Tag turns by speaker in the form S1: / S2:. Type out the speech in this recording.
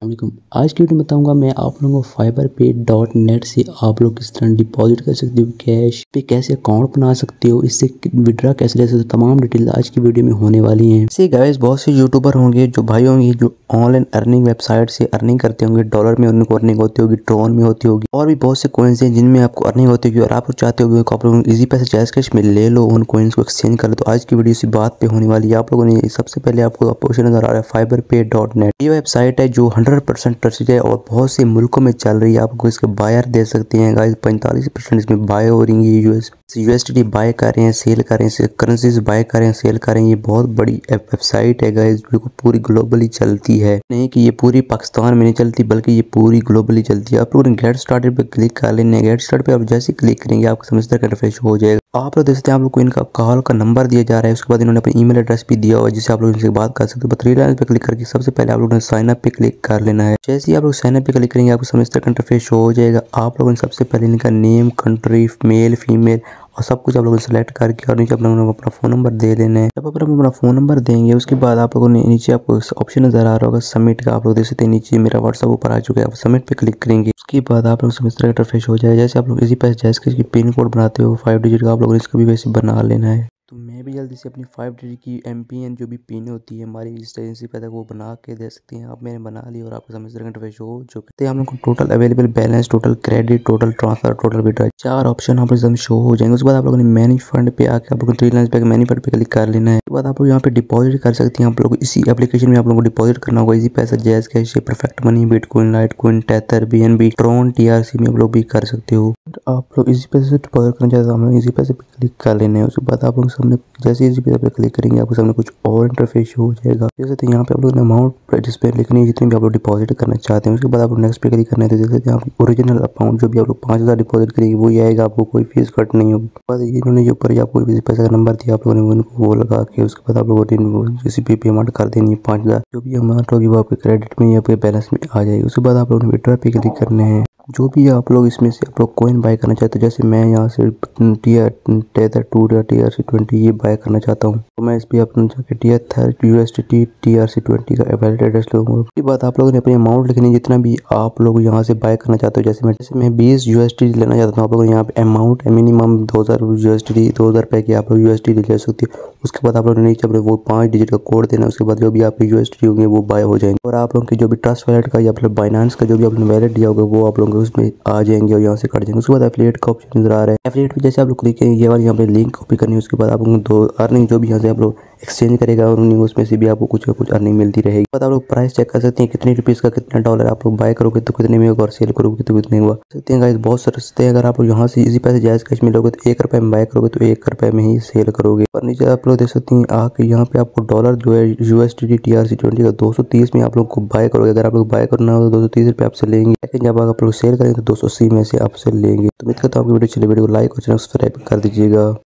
S1: वालेकुम। आज की वीडियो में बताऊंगा मैं आप लोगों को fiberpay.net से आप लोग किस तरह डिपॉजिट कर सकते हो, कैश पे कैसे अकाउंट बना सकते हो, इससे विड्रा कैसे ले सकते हो, तमाम डिटेल आज की वीडियो में होने वाली हैं। इससे गाइस बहुत से यूट्यूबर होंगे जो भाई होंगे जो ऑनलाइन अर्निंग वेबसाइट से अर्निंग करते होंगे, डॉलर में उनको अर्निंग होती होगी, ट्रोन में होती होगी और भी बहुत से कॉइन्स हैं जिनमें आपको अर्निंग होती होगी और आप लोग चाहते हो आप लोग इजी पैसे जैस कैश में ले लो, उन कॉइन्स को एक्सचेंज कर लो। तो आज की वीडियो इसी बात पे होने वाली है। आप लोगों ने सबसे पहले आपको ऑप्शन नजर आ रहा है fiberpay.net। ये वेबसाइट है जो 100% ट्रस्टेड है और बहुत से मुल्कों में चल रही है। आपको इसके बायर दे सकते हैं गाइस, 45% इसमें बाय हो रही है। यूएसडी बाय कर रहे हैं, सेल कर रहे हैं, करेंसीज बाय कर रहे हैं, सेल कर रहे हैं। ये बहुत बड़ी वेबसाइट है गाइस जो पूरी ग्लोबली चलती है, नहीं कि ये पूरी पाकिस्तान में नहीं चलती बल्कि ये पूरी ग्लोबली चलती है। आप लोग गेट स्टार्टेड पे क्लिक कर लेने, गेट स्टार्ट पे आप जैसे क्लिक करेंगे आपको समझदार का इंटरफेस हो जाएगा। आप लोग देख सकते हैं आप लोग को इनका कॉल का नंबर दिया जा रहा है, उसके बाद इन्होंने अपनी ईमेल एड्रेस भी दिया हुआ है जिससे आप लोग इनसे बात कर सकते हो। थ्री लाइन पे क्लिक करके सबसे पहले आप लोगों ने साइन अप पे क्लिक कर लेना है। जैसे ही आप लोग साइन अप पे क्लिक करेंगे आपको समझदार का इंटरफेस हो जाएगा। आप लोगों ने सबसे पहले इनका नेम, कंट्री, मेल, फीमेल और सब कुछ आप लोगों ने सेलेक्ट करके और नीचे आप लोगों ने अपना फ़ोन नंबर दे लेना है। जब आप अपना फ़ोन नंबर देंगे उसके बाद आप लोगों ने नीचे आपको ऑप्शन नज़र आ रहा होगा सबमिट का, आप लोग देख सकते हैं नीचे मेरा व्हाट्सअप ऊपर आ चुका है। आप सबमिट पे क्लिक करेंगे उसके बाद आप लोग समझ तरह इंटरफेस हो जाएगा। जैसे आप लोग इसी पैसे जैसे कि पिन कोड बनाते हो 5 डिजिट का, आप लोगों ने इसका भी वैसे बना लेना है। तो मैं भी जल्दी से अपनी 5 डिजिट की MPN जो भी पिन होती है हमारी रजिस्ट्रेशन पे वो बना के दे सकते हैं। आप मैंने बना ली और आपको समझ तरह इंटरफेस हो चुका है। हम लोग को total available balance, total credit, total transfer, total withdraw, 4 option आप लोग शो हो जाएंगे। उसके बाद आप लोगों ने मैनेज फंड पे आके आप लोगों को 3 लाइन पे मैनेज फंड पे क्लिक कर लेना है। उसके बाद आप लोग यहाँ पे डिपॉजिट कर सकते हैं। आप लोग इसी एप्लीकेशन में आप लोगों को डिपॉजिट करना होगा। Easypaisa, JazzCash, perfect money, bitcoin, litecoin, tether, BNB, tron, TRC में आप लोग भी कर सकते हो। आप लोग इजी पैसे से डिपॉजिट करना चाहते हो हम लोग इजी पैसे पे क्लिक कर लेने हैं। उसके बाद आप लोग सामने जैसे इजी पैसे पे क्लिक करेंगे आपको सामने कुछ और इंटरफेस हो जाएगा। जैसे तो यहाँ पे आप लोग अमाउंट जिस पे लिखनी है जितनी भी आप लोग डिपॉजिट करना चाहते हैं। उसके बाद आप लोग नेक्स्ट पे क्लिक करना है तो जैसे यहाँ पे ओरिजिनल अमाउंट जो भी आप लोग 5000 डिपॉजिट करेंगे वही आएगा, आपको कोई फीस कट नहीं होगी। बाद इन्होंने जो ऊपर आपको पैसे का नंबर दिया आप लोगों ने उनको वो लगा के उसके बाद आप लोगों ने किसी भी पेमेंट कर देनी है। 5000 जो भी अमाउंट होगी वो आपके क्रेडिट में या आपके बैलेंस में आ जाएगी। उसके बाद आप लोगों ने विड्रॉ पे क्लिक करने हैं। जो भी आप लोग इसमें से आप लोग कॉइन बाय करना चाहते हो, जैसे मैं यहाँ से टेथर 2 या TRC20 ये बाय करना चाहता हूँ तो मैं इस पर अपना जाके टेथर USDT TRC20 का वैलिड एड्रेस लूँगा। उसके बाद आप लोगों ने अपनी अमाउंट लिखनी है जितना भी आप लोग यहाँ से बाय करना चाहते हो। जैसे मैं 20 USDT लेना चाहता हूँ, आप लोग यहाँ पे अमाउंट मिनिमम 2000 USDT 2000 रुपये की आप लोग USDT ले सकते हो। उसके बाद आप लोग नीचे अपने वो 5 डिजिट का कोड देना है। उसके बाद जो भी आपके USDT होंगे वो बाय हो जाएंगे और आप लोगों की जो भी ट्रस्ट वैलेट का या फिर बाइनेंस का जो भी आपने वैलेट दिया होगा वो आप लोगों को उसमें आ जाएंगे और यहाँ से कट जाएंगे। उसके बाद एफिलिएट का ऑप्शन नजर आ रहा है। एफिलिएट पे जैसे आप लोग क्लिक करेंगे ये वाली यहाँ पे लिंक कॉपी करनी है। उसके बाद आप लोग दो अर्निंग जो भी यहाँ से आप लोग एक्सचेंज करेगा अर्निंग उसमें से भी आपको कुछ ना कुछ अर्निंग मिलती रहेगी। बाद आप लोग प्राइस चेक कर सकते हैं कितने रुपीज़ का कितना डॉलर आप लोग बाय करोगे तो कितने में होगा और सेल करोगे तो कितने हुआ सकते हैं गाइस। बहुत सस्ते हैं। अगर आप लोग यहाँ से इसी पैसे जायज़ कैश मिलोगे तो 1 रुपये में बाय करोगे तो 1 रुपये में ही सेल करोगे। और नीचे आप लोग देख सकते हैं आके यहाँ पे आपको डॉलर जो है USDT TRC20 का 230 में आप लोग को बाय करोगे। अगर आप लोग बाय करना हो तो 230 रुपये आपसे लेंगे, लेकिन जब आप लोग सेल करेंगे तो 280 में से आपसे लेंगे। तो उम्मीद करता हूँ आपकी वीडियो चली, वीडियो को लाइक और चैनल सब्सक्राइब कर दीजिएगा।